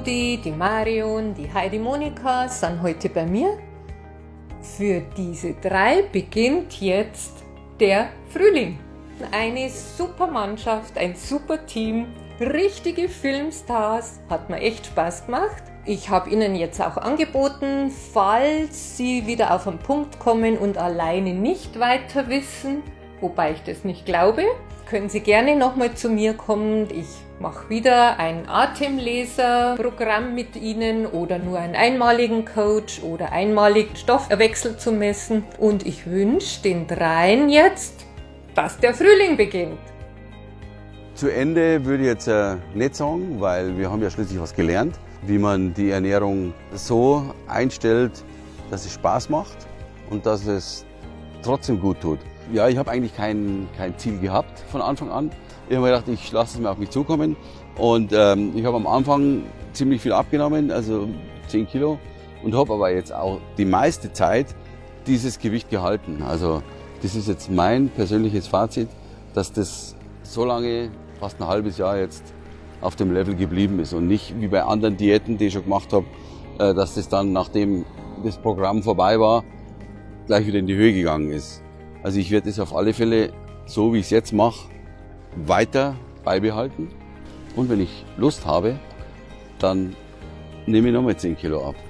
Rudi, die Marion, die Heidi Monika sind heute bei mir. Für diese 3 beginnt jetzt der Frühling. Eine super Mannschaft, ein super Team, richtige Filmstars, hat mir echt Spaß gemacht. Ich habe Ihnen jetzt auch angeboten, falls Sie wieder auf den Punkt kommen und alleine nicht weiter wissen, wobei ich das nicht glaube, können Sie gerne nochmal zu mir kommen. Ich mache wieder ein Atemleserprogramm mit Ihnen oder nur einen einmaligen Coach oder einmaligen Stoffwechsel zu messen. Und ich wünsche den 3 jetzt, dass der Frühling beginnt. Zu Ende würde ich jetzt nicht sagen, weil wir haben ja schließlich was gelernt, wie man die Ernährung so einstellt, dass es Spaß macht und dass es trotzdem gut tut. Ja, ich habe eigentlich kein Ziel gehabt von Anfang an. Ich habe mir gedacht, ich lasse es mir auf mich zukommen. Und ich habe am Anfang ziemlich viel abgenommen, also 10 Kilo. Und habe aber jetzt auch die meiste Zeit dieses Gewicht gehalten. Also das ist jetzt mein persönliches Fazit, dass das so lange, fast ein halbes Jahr jetzt, auf dem Level geblieben ist. Und nicht wie bei anderen Diäten, die ich schon gemacht habe, dass das dann, nachdem das Programm vorbei war, gleich wieder in die Höhe gegangen ist. Also ich werde es auf alle Fälle, so wie ich es jetzt mache, weiter beibehalten. Und wenn ich Lust habe, dann nehme ich nochmal 10 Kilo ab.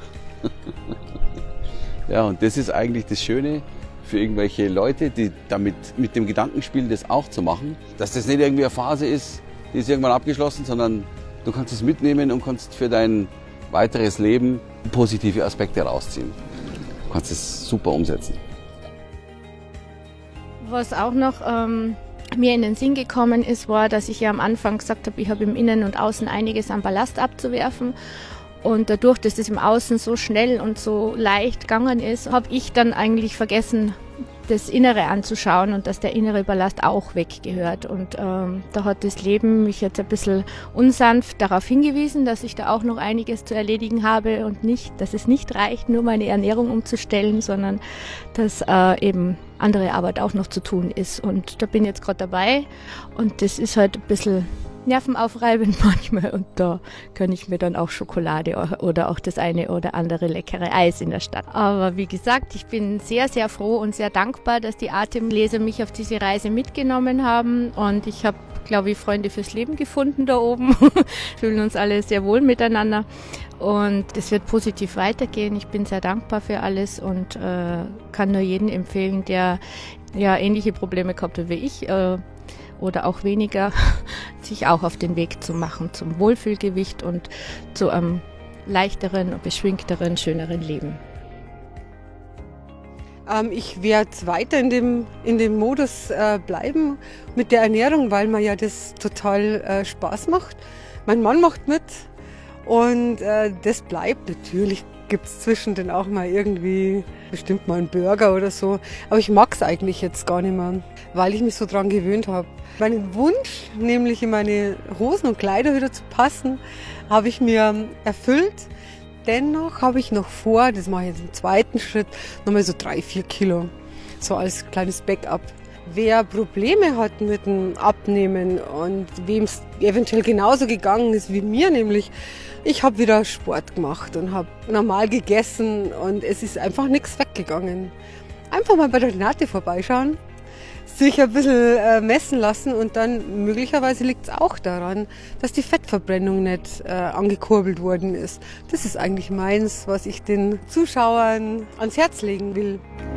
Ja, und das ist eigentlich das Schöne für irgendwelche Leute, die damit mit dem Gedanken spielen, das auch zu machen. Dass das nicht irgendwie eine Phase ist, die ist irgendwann abgeschlossen, sondern du kannst es mitnehmen und kannst für dein weiteres Leben positive Aspekte rausziehen. Du kannst es super umsetzen. Was auch noch mir in den Sinn gekommen ist, war, dass ich ja am Anfang gesagt habe, ich habe im Innen und Außen einiges an Ballast abzuwerfen. Und dadurch, dass das im Außen so schnell und so leicht gegangen ist, habe ich dann eigentlich vergessen, das Innere anzuschauen und dass der innere Ballast auch weggehört. Und da hat das Leben mich jetzt ein bisschen unsanft darauf hingewiesen, dass ich da auch noch einiges zu erledigen habe und nicht, dass es nicht reicht, nur meine Ernährung umzustellen, sondern dass eben andere Arbeit auch noch zu tun ist. Und da bin ich jetzt gerade dabei und das ist halt ein bisschen nervenaufreibend manchmal und da kann ich mir dann auch Schokolade oder auch das eine oder andere leckere Eis in der Stadt. Aber wie gesagt, ich bin sehr, sehr froh und sehr dankbar, dass die Atemleser mich auf diese Reise mitgenommen haben und ich habe, glaube ich, Freunde fürs Leben gefunden da oben. Fühlen uns alle sehr wohl miteinander und es wird positiv weitergehen. Ich bin sehr dankbar für alles und kann nur jedem empfehlen, der ja ähnliche Probleme gehabt hat wie ich, oder auch weniger, sich auch auf den Weg zu machen zum Wohlfühlgewicht und zu einem leichteren, beschwingteren, schöneren Leben. Ich werde weiter in dem Modus bleiben mit der Ernährung, weil mir ja das total Spaß macht. Mein Mann macht mit und das bleibt. Natürlich gibt es zwischendrin auch mal irgendwie bestimmt mal einen Burger oder so. Aber ich mag es eigentlich jetzt gar nicht mehr, weil ich mich so dran gewöhnt habe. Meinen Wunsch, nämlich in meine Hosen und Kleider wieder zu passen, habe ich mir erfüllt. Dennoch habe ich noch vor, das mache ich jetzt im zweiten Schritt, nochmal so 3-4 Kilo, so als kleines Backup. Wer Probleme hat mit dem Abnehmen und wem es eventuell genauso gegangen ist wie mir, nämlich ich habe wieder Sport gemacht und habe normal gegessen und es ist einfach nichts weggegangen. Einfach mal bei der Renate vorbeischauen, sich ein bisschen messen lassen und dann möglicherweise liegt es auch daran, dass die Fettverbrennung nicht angekurbelt worden ist. Das ist eigentlich meins, was ich den Zuschauern ans Herz legen will.